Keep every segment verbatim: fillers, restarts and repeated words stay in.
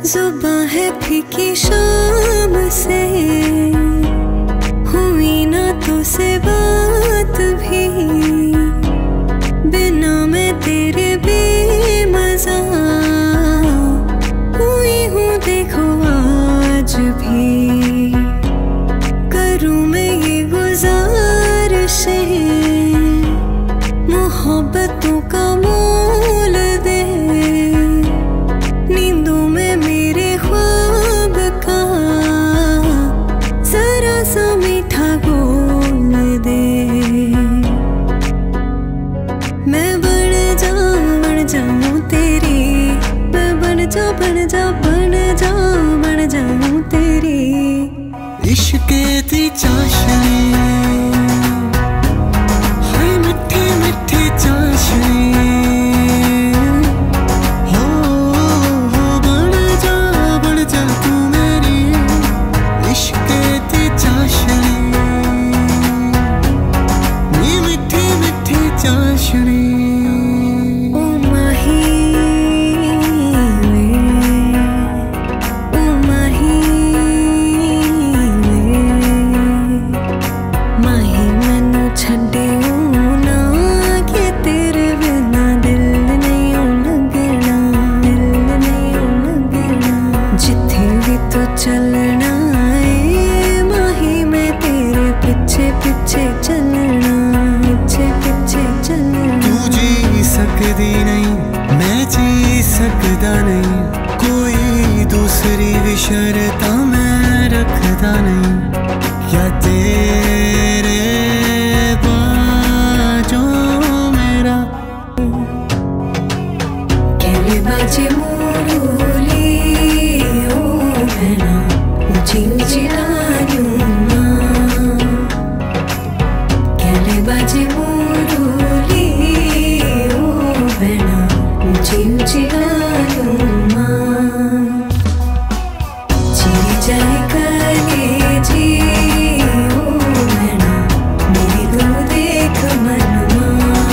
जुबां है फीकी शाम से, हुई ना तुझसे बात भी, बिना मैं तेरे बेमज़ा हुई हूँ देखो आज भी। करूँ मैं ये गुज़ारिशें, मोहब्बतों का मोल दे, नींदों में मेरे ख्वाब का जरा सा मीठा घोल दे। मैं बन जा बन जाऊं तेरी, मैं बन जा बन जा बन जा बन जाऊं तेरी। इश्क दी चाशनी, हाय मिठी मिठी चाशनी, हो हो बन जा बन जा तू मेरी। इश्क दी चाशनी, नी मिठी मिठी चाशनी। ओ माही वे, ओ माही वे, माही मैनू छड्डियो ना कि तेरे बिना दिल नहीं लगना, दिल नहीं लगना। जिथे भी तू चलना है माही, मैं तेरे पीछे पीछे चलना, पीछे पीछे चलना। तू जी सकदी नहीं, मैं जी सकदा नहीं, कोई दूसरी भी शर्तां मैं रखदा नहीं। क्या तेरे बाजों मेरा कहले बाजे मोरूली ओ भैना, ऊंची ऊंची डालियों मां। कहले बाजे मोरूली ओ भैना, ऊंची ऊंची डालियों मां। चिरी जाए कलेजी ओ भैना, मेरी तू देख मनवा।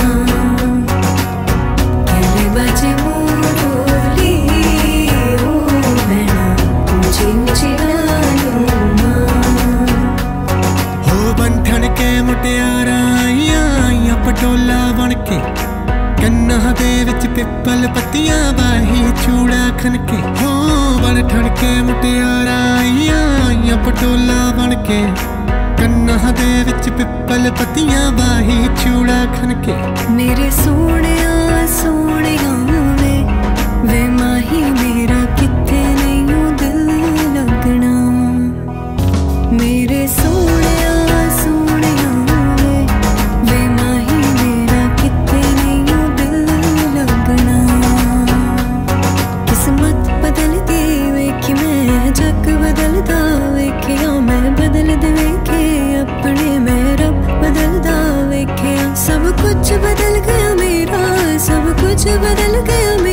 कहले बाजे मोरूली ओ भैना, ऊंची ऊंची डालियों मां। हो बंठन के मुटियारा आइयां आइयां पटोला बन के, कन्ना दे विच पिपल पत्तियां बाही चूड़ा खनके। हो बंठन के मुटियारा आइयां आइयां पटोला बन के, कन्ना दे विच पिपल पत्तियां बाही चूड़ा खनके। मेरे सोहणिया सोहणिया वे, वे माही मेरा किथे नहीं दिल लगना। मेरे सोहणिया सोहणिया वे, वे माही मेरा किथे नहीं दिल लगना। किस्मत बदलदी वेखी मैं, जग बदलदा वेखिया मैं, बदल दे वेखे अपने मैं रब बदलदा वेखिया। सब कुछ बदल गया मेरा, सब कुछ बदल गया मेरा।